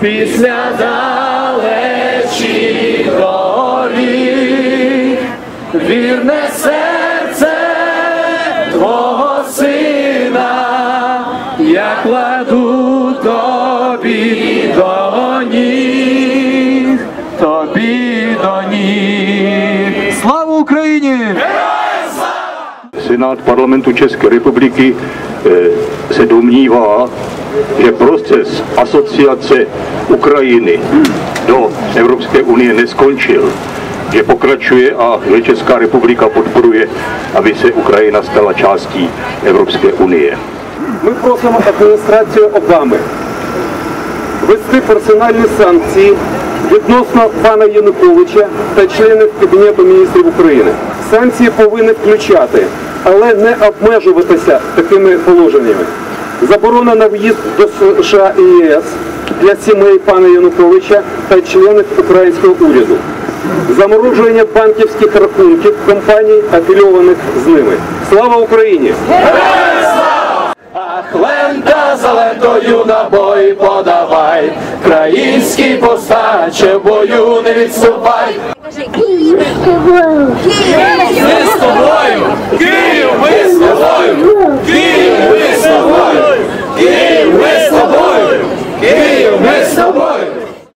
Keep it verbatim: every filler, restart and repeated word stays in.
після далечі доріг, вірне серце твого сина я кладу тобі до ніг, тобі до ніг. Слава Україні! Senát parlamentu České republiky se domnívá, že proces asociace Ukrajiny do Evropské unie neskončil, že pokračuje a že Česká republika podporuje, aby se Ukrajina stala částí Evropské unie. Ми просимо адміністрацію Обами ввести персональні санкції відносно пана Януковича та членів Кабінету міністрів України. Санкції повинні включати, але не обмежуватися такими положеннями. Заборона на в'їзд до США і ЄС для сімей пана Януковича та членів українського уряду. Замороження банківських рахунків компаній, афільованих з ними. Слава Україні! Ах, лента за лентою на бой подавай, країнський повстанче в бою не відступай.